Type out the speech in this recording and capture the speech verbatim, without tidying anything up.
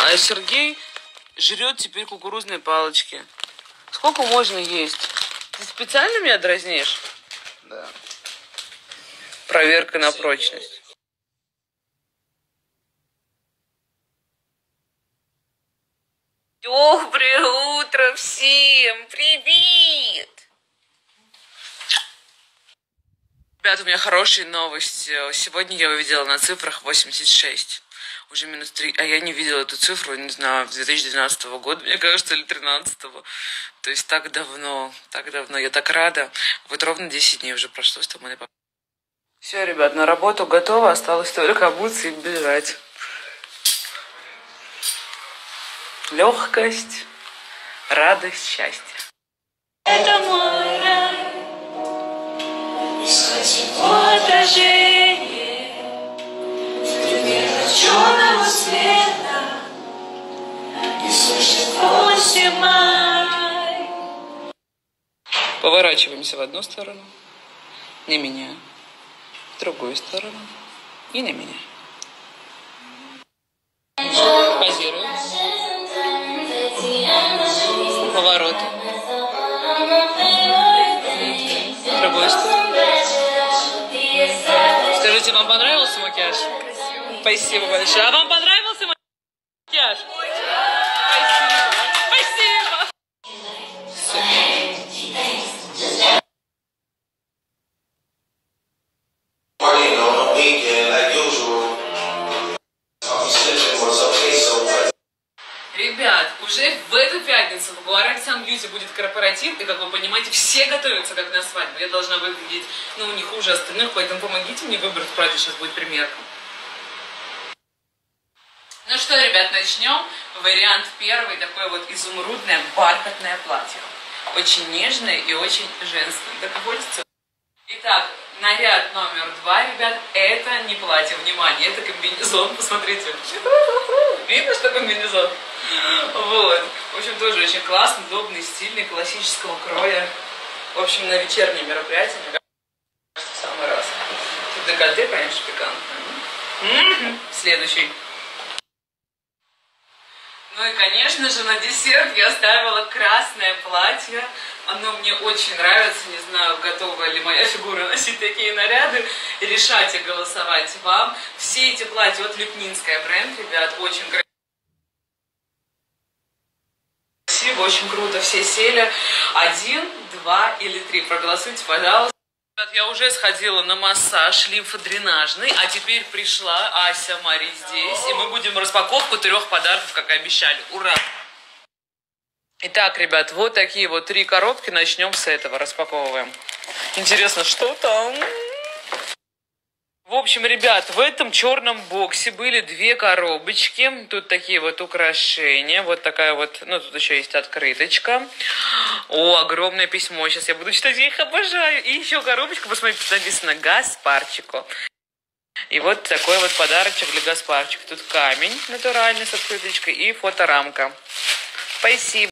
А Сергей жрет теперь кукурузные палочки. Сколько можно есть? Ты специально меня дразнишь? Да. Проверка на прочность. Доброе утро всем! Привет! Ребята, у меня хорошие новости. Сегодня я увидела на цифрах восемьдесят шесть. Уже минус три. А я не видела эту цифру, не знаю, с две тысячи двенадцатого года, мне кажется, или тринадцатого. То есть так давно, так давно. Я так рада. Вот ровно десять дней уже прошло, что мы... Все, ребят, на работу готово. Осталось только обуться и бежать. Легкость, радость, счастье. Это мой рай, искать его отражение в черного света, не слышит гости май. Поворачиваемся в одну сторону, не меня, в другую сторону и на меня. Позируем. Повороты. В другую сторону. Скажите, вам понравился макияж? Красивый. Спасибо большое. А вам понравился макияж? Спасибо. Спасибо. Ребят, уже в эту пятницу в Гуарани Сан Бьюти будет корпоратив, и, как вы понимаете, все готовятся как на свадьбу. Я должна выглядеть, ну, не хуже остальных, поэтому помогите мне выбрать платье, сейчас будет примерка. Ну что, ребят, начнем. Вариант первый, такое вот изумрудное бархатное платье. Очень нежное и очень женское. Так хочется. Итак, наряд номер два, ребят, это не платье, внимание, это комбинезон, посмотрите. Видно, что комбинезон? Вот. В общем, тоже очень классный, удобный, стильный, классического кроя. В общем, на вечернее мероприятие, мне кажется, в самый раз. Тут декольте, конечно, пикантное. Следующий. Ну и, конечно же, на десерт я оставила красное платье. Оно мне очень нравится. Не знаю, готова ли моя фигура носить такие наряды. Решайте голосовать вам. Все эти платья от Лепнинская бренд, ребят, очень красиво, очень круто. Все сели. Один, два или три. Проголосуйте, пожалуйста. Я уже сходила на массаж лимфодренажный, а теперь пришла Ася Мари здесь, и мы будем распаковку трех подарков, как и обещали. Ура! Итак, ребят, вот такие вот три коробки. Начнем с этого, распаковываем. Интересно, что там? В общем, ребят, в этом черном боксе были две коробочки. Тут такие вот украшения. Вот такая вот, ну, тут еще есть открыточка. О, огромное письмо. Сейчас я буду читать, я их обожаю. И еще коробочка, посмотрите, тут написано «Гаспарчико». И вот такой вот подарочек для Гаспарчика. Тут камень натуральный с открыточкой и фоторамка. Спасибо.